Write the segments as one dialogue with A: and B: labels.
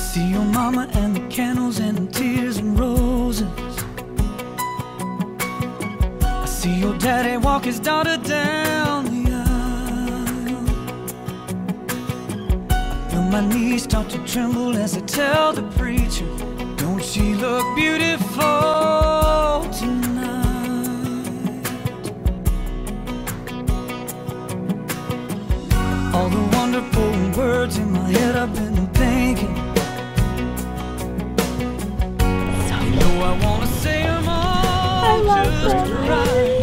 A: see your mama and the candles and the tears and roses. I see your daddy walk his daughter down the aisle. I feel my knees start to tremble as I tell the preacher, don't she look beautiful tonight? All the wonderful words in my head I've been thinking, you know I wanna say them all just right.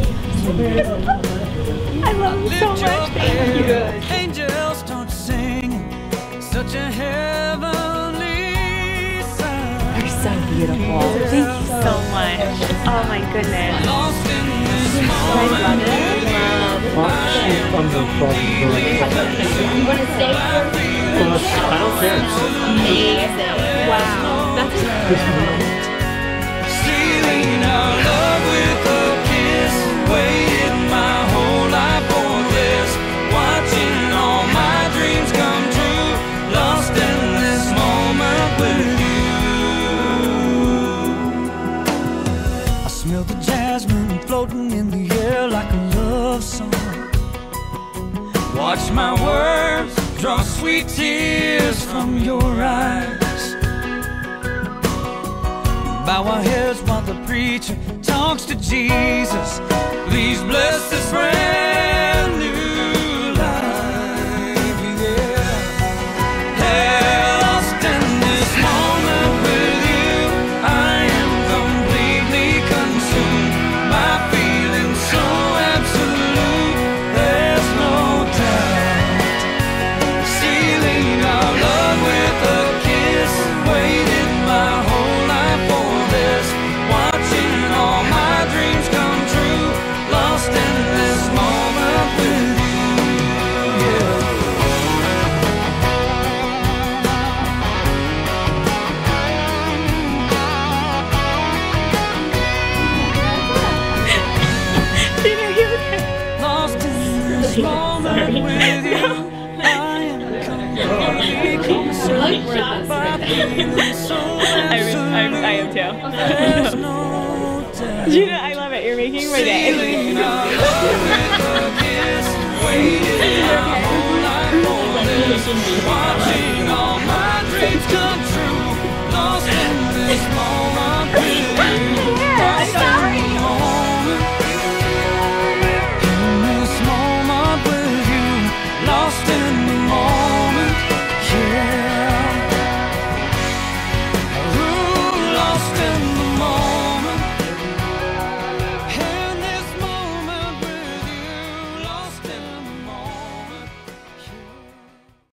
B: I love you so much. Thank you.
A: Angels start singing such a heavenly sound.
B: You're so beautiful. Thank you so much. Oh my goodness.
A: Lost in this moment with you.
C: She's from the front.
B: You want to stay?
C: I don't care.
B: Amazing. Wow. That's
A: Sealing our love with a kiss. Waited my whole life for this. Watching all my dreams come true. Lost in this moment with you. I smell the jasmine floating in the air like a love song. Watch my words draw sweet tears from your eyes. Bow our heads while the preacher talks to Jesus. Please bless this brand new life, yeah. Hey, lost in this moment with you. I am completely consumed by feeling so absolute. There's no doubt. Sealing our love with a kiss. Waited my whole life for this. Watching all my dreams come true. Lost in this moment with you, yeah. Lost in this moment with you. I am completely consumed by feeling so absolute.
B: I am too.
A: There's no doubt.
B: Gina, I love it. You're making my day.
A: Sealing our love with a kiss. Waited my whole life for this. Watching all my dreams come true.